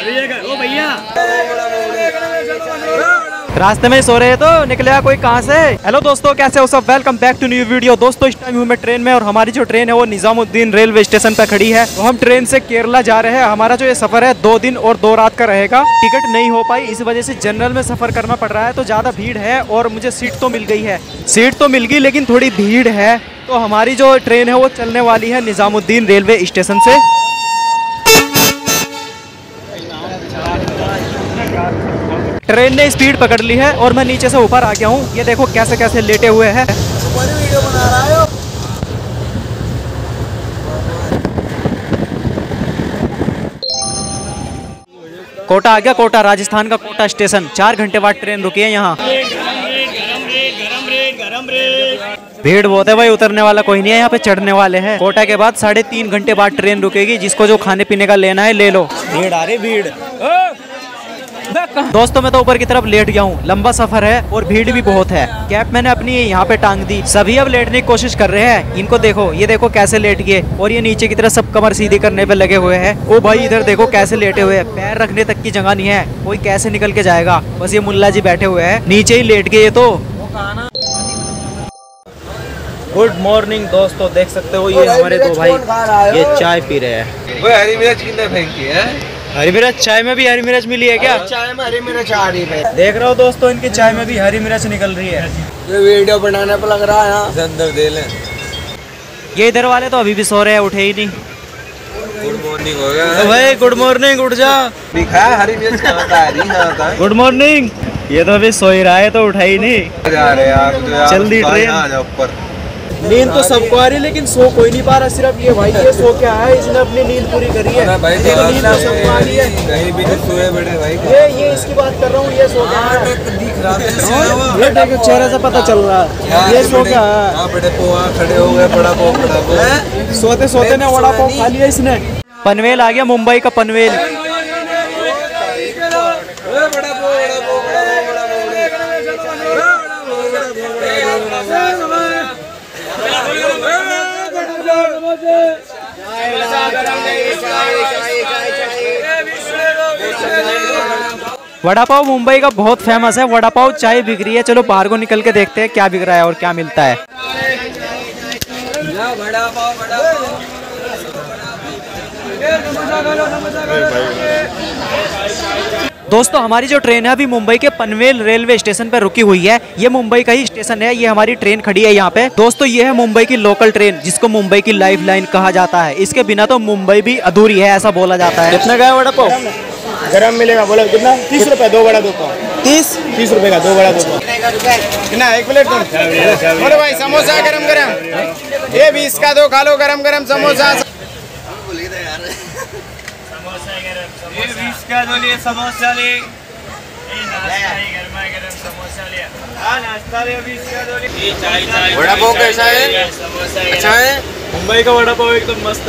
ओ भैया रास्ते में सो रहे तो निकले कोई कहाँ से। हेलो दोस्तों, कैसे हो सब, welcome back to new video. दोस्तों इस टाइम हूँ मैं ट्रेन में और हमारी जो ट्रेन है वो निजामुद्दीन रेलवे स्टेशन पर खड़ी है। तो हम ट्रेन से केरला जा रहे हैं। हमारा जो ये सफर है 2 दिन और 2 रात का रहेगा। टिकट नहीं हो पाई, इस वजह से जनरल में सफर करना पड़ रहा है। तो ज्यादा भीड़ है और मुझे सीट तो मिल गई है, सीट तो मिल गई लेकिन थोड़ी भीड़ है। तो हमारी जो ट्रेन है वो चलने वाली है निजामुद्दीन रेलवे स्टेशन से। ट्रेन ने स्पीड पकड़ ली है और मैं नीचे से ऊपर आ गया हूँ। ये देखो कैसे कैसे लेटे हुए हैं। कोटा आ गया, कोटा राजस्थान का कोटा स्टेशन। 4 घंटे बाद ट्रेन रुकी है यहाँ। भीड़ बहुत है भाई, उतरने वाला कोई नहीं है, यहाँ पे चढ़ने वाले हैं। कोटा के बाद 3.5 घंटे बाद ट्रेन रुकेगी। जिसको जो खाने पीने का लेना है ले लो। भीड़ आ रही, भीड़। दोस्तों मैं तो ऊपर की तरफ लेट गया हूँ। लंबा सफर है और भीड़ भी बहुत है। कैप मैंने अपनी यहाँ पे टांग दी। सभी अब लेटने की कोशिश कर रहे हैं। इनको देखो, ये देखो कैसे लेट गए। और ये नीचे की तरफ सब कमर सीधी करने पे लगे हुए हैं। ओ भाई इधर देखो कैसे लेटे हुए हैं, पैर रखने तक की जगह नहीं है। कोई कैसे निकल के जाएगा। बस ये मुल्ला जी बैठे हुए हैं, नीचे ही लेट गए। तो गुड मॉर्निंग दोस्तों, देख सकते हो ये हमारे 2 भाई ये चाय पी रहे हैं। हरी मिर्च कितने फेंकी है? हरी मिर्च चाय में भी हरी मिर्च मिली है क्या? चाय में हरी मिर्च आ रही है। देख रहे हो दोस्तों, इनकी चाय में भी हरी मिर्च निकल रही है। ये वीडियो बनाने पर लग रहा है यहाँ अंदर दे लें। ये इधर वाले तो अभी भी सो रहे हैं, उठे ही नहीं। गुड मॉर्निंग हो गया तो भाई गुड मॉर्निंग, उठ जा। दिखा हरी मिर्च का बता रही। Good morning. ये तो अभी सो ही रहा है तो उठा ही नहीं। जा रहे यार, जल्दी ट्रेन आ जाओ ऊपर। नींद तो सबको आ रही है लेकिन सो कोई नहीं पा रहा। सिर्फ ये भाई ये सो के आया है, इसने अपनी नींद पूरी करी है। भाई नींद तो सबको आ रही है। कहीं भी सोए बड़े भाई। ये इसकी बात कर रहा हूँ, ये सो के आया। दिख रहा ये देखो चेहरे से पता चल रहा है ये सो के आया है। बड़े पोहा खड़े हो गए, बड़ा पोहा सोते सोते ने वड़ा पाव खा लिया इसने। पनवेल आ गया, मुंबई का पनवेल। वड़ा पाव मुंबई का बहुत फेमस है। वड़ा पाव चाय बिक रही है। चलो बाहर को निकल के देखते हैं क्या बिक रहा है और क्या मिलता है। दोस्तों हमारी जो ट्रेन है अभी मुंबई के पनवेल रेलवे स्टेशन पर रुकी हुई है। ये मुंबई का ही स्टेशन है। ये हमारी ट्रेन खड़ी है यहाँ पे। दोस्तों ये है मुंबई की लोकल ट्रेन, जिसको मुंबई की लाइफ लाइन कहा जाता है। इसके बिना तो मुंबई भी अधूरी है, ऐसा बोला जाता है। कितना का है वड़ा पाव? गरम मिलेगा, बोलो कितना? 30 रुपए 2 बड़ा 2 पाव। 30 रुपए का 2 बड़ा 2 पाव। कितना 1 प्लेट? बोलो भाई समोसा गरम गरम। ये 20 का 2 खा लो गरम गरम समोसा। ये 20 का दो लिए समोसा ले। समोसा ले। नाश्ता ले 20 का दो ले। चाय वड़ा पाव कैसा है? अच्छा है। मुंबई का वड़ा पाव एकदम मस्त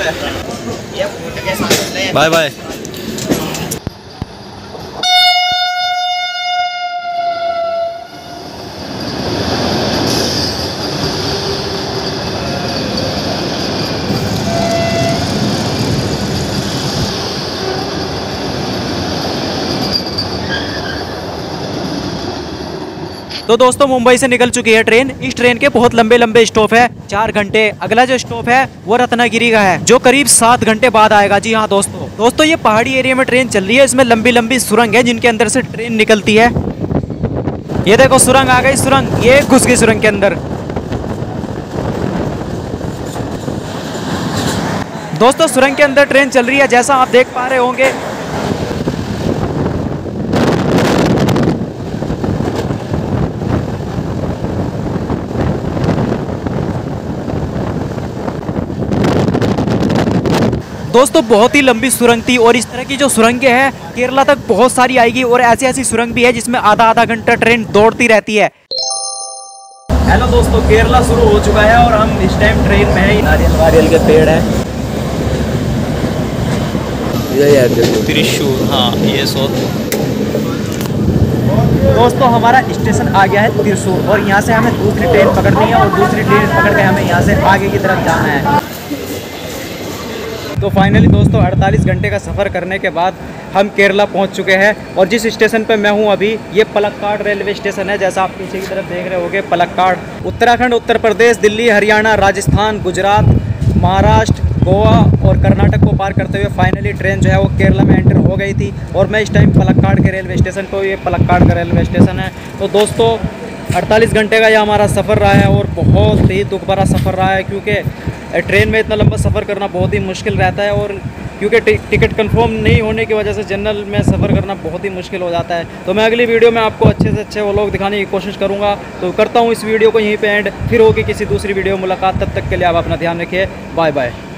है। Bye bye. तो दोस्तों मुंबई से निकल चुकी है ट्रेन। इस ट्रेन के बहुत लंबे लंबे स्टॉप है, 4 घंटे। अगला जो स्टॉप है वो रत्नागिरी का है, जो करीब 7 घंटे बाद आएगा। जी हाँ दोस्तों ये पहाड़ी एरिया में ट्रेन चल रही है। इसमें लंबी लंबी सुरंग है जिनके अंदर से ट्रेन निकलती है। ये देखो सुरंग आ गई, सुरंग ये घुस गई सुरंग के अंदर। दोस्तों सुरंग के अंदर ट्रेन चल रही है, जैसा आप देख पा रहे होंगे। दोस्तों बहुत ही लंबी सुरंग थी और इस तरह की जो सुरंगें हैं केरला तक बहुत सारी आएगी। और ऐसी ऐसी सुरंग भी है जिसमें आधा घंटा ट्रेन दौड़ती रहती है। हेलो दोस्तों, केरला शुरू हो चुका है और हम इस टाइम ट्रेन में हैं। नारियल के पेड़ है। त्रिशूर, हाँ ये दोस्तों हमारा स्टेशन आ गया है त्रिशूर और यहाँ से हमें दूसरी ट्रेन पकड़नी है और दूसरी ट्रेन पकड़ के हमें यहाँ से आगे की तरफ जाना है। तो फाइनली दोस्तों 48 घंटे का सफ़र करने के बाद हम केरला पहुंच चुके हैं। और जिस स्टेशन पे मैं हूं अभी, ये पलक्काड रेलवे स्टेशन है, जैसा आप पीछे की तरफ देख रहे होंगे। पलक्काड उत्तराखंड, उत्तर प्रदेश, दिल्ली, हरियाणा, राजस्थान, गुजरात, महाराष्ट्र, गोवा और कर्नाटक को पार करते हुए फाइनली ट्रेन जो है वो केरला में एंटर हो गई थी। और मैं इस टाइम पलक्काड के रेलवे स्टेशन पर, ये पलक्काड का रेलवे स्टेशन है। तो दोस्तों 48 घंटे का यह हमारा सफ़र रहा है और बहुत ही दुख भरा सफ़र रहा है, क्योंकि ट्रेन में इतना लंबा सफ़र करना बहुत ही मुश्किल रहता है। और क्योंकि टिकट कंफर्म नहीं होने की वजह से जनरल में सफ़र करना बहुत ही मुश्किल हो जाता है। तो मैं अगली वीडियो में आपको अच्छे से अच्छे वो लोग दिखाने की कोशिश करूँगा। तो करता हूँ इस वीडियो को यहीं पे एंड, फिर होगी किसी दूसरी वीडियो मुलाकात। तब तक के लिए आप अपना ध्यान रखिए। Bye bye.